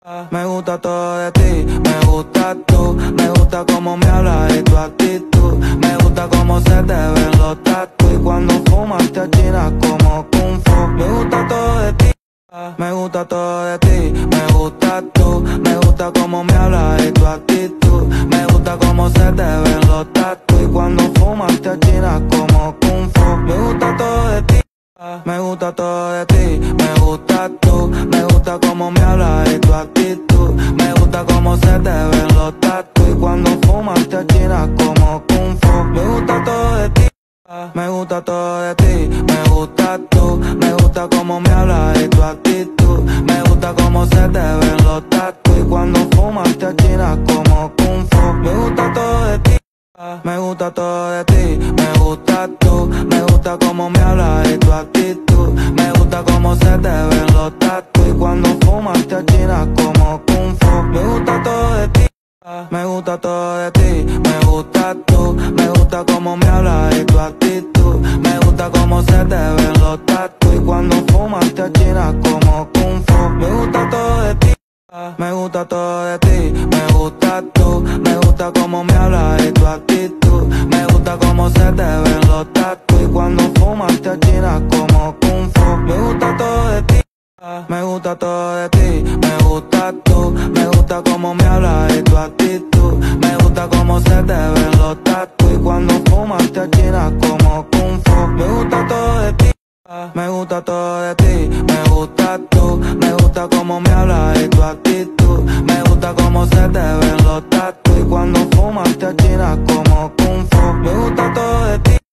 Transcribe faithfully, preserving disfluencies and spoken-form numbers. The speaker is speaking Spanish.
Me gusta todo de ti, me gusta tú, me gusta cómo me hablas y tu actitud. Me gusta cómo se te ven los tatu y cuando fumas te achinas como Kung Fu. Me gusta todo de ti, me gusta todo de ti, me gusta tú, me gusta cómo me hablas y tu actitud. Me gusta cómo se te ven los tatu y cuando fumas te achinas como Kung Fu. Me gusta todo de ti, me gusta todo de ti, me gusta tú, me gusta cómo me hablas y tu actitud. Me gusta cómo se te ven los tatu y cuando fumas te achinas como Kung Fu. Me gusta todo de ti, me gusta todo de ti, me gusta tú, me gusta cómo me hablas y tu actitud. Me gusta cómo se te ven los tatu y cuando fumas te achinas como Kung Fu. Me gusta todo de ti, me gusta todo de ti, me gusta tú, me gusta cómo me hablas y tu actitud. Me gusta cómo se te ven los tatu y cuando fumas te achinas como Kung Fu. Me gusta todo de ti, me gusta todo de ti, me gusta tú, me gusta cómo me hablas y tu actitud. Me gusta cómo se te ven los tatu y cuando fumas te achinas como Kung Fu. Me gusta todo de ti, me gusta todo de ti, me gusta tú, me gusta cómo me hablas y tu actitud. Me gusta cómo se te ven los tatu y cuando fumas te achinas como Kung Fu. Me gusta todo de ti, me gusta todo de ti, me gusta tú, me gusta cómo me hablas y tu actitud. Me gusta cómo se te ven los tatu y cuando fumas te achinas como Kung Fu. Me gusta todo de ti, me gusta todo de ti, me gusta tú, me gusta cómo me hablas y tu actitud. Me gusta cómo se te ven los tatu y cuando fumas te achinas como Kung Fu. Me gusta todo de ti,